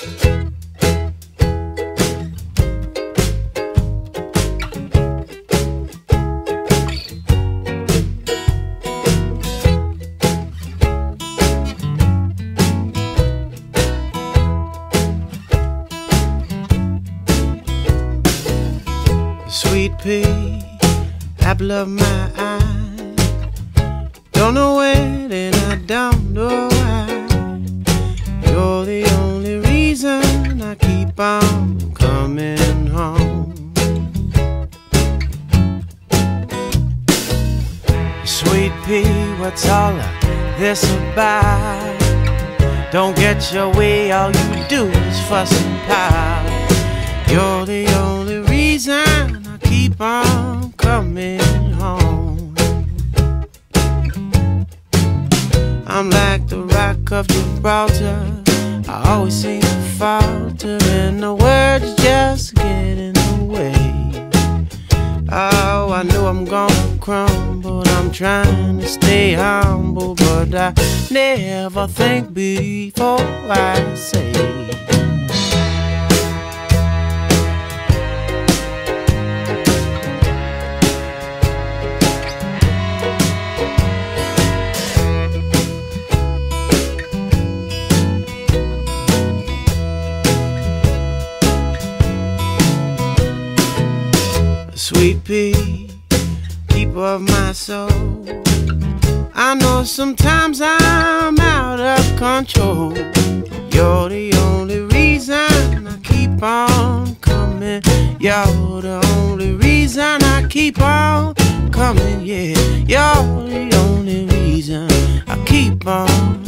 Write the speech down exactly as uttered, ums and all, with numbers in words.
Sweet pea, apple of my eye. Don't know when and I don't know why. You're the only reason I keep on coming home. Sweet pea, what's all of this about? Don't get your way, all you do is fuss and pout. You're the only reason I keep on coming home. I'm like the rock of Gibraltar, I always seem to falter, and the words just get in the way. Oh, I know I'm gonna crumble, I'm trying to stay humble, but I never think before I say. Sweet pea, keeper of my soul, I know sometimes I'm out of control. You're the only reason I keep on coming. You're the only reason I keep on coming, yeah. You're the only reason I keep on